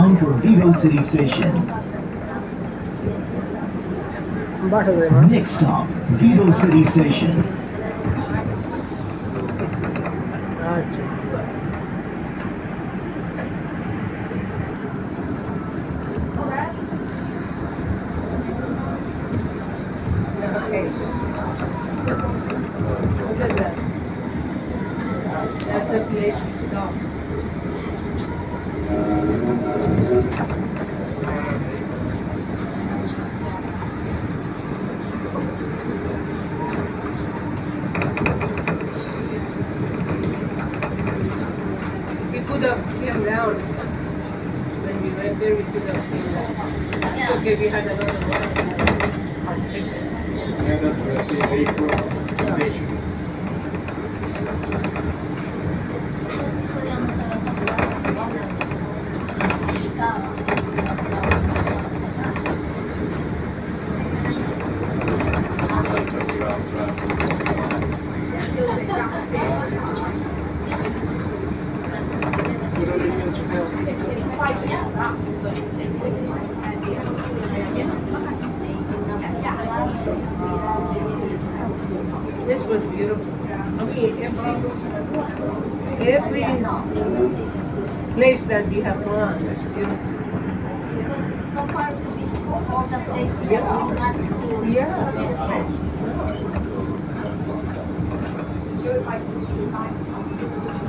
bound for Vivo City Station. Next stop, Vivo City Station. That's a place we stop. We could have came down. When we went there, we could have came down. It's okay, we had a lot of work. Yeah, that's what I say, Lakefront Station. This was beautiful. I mean, every place that we have gone was beautiful. So far to this all the place we Yeah. must do. Yeah. It was like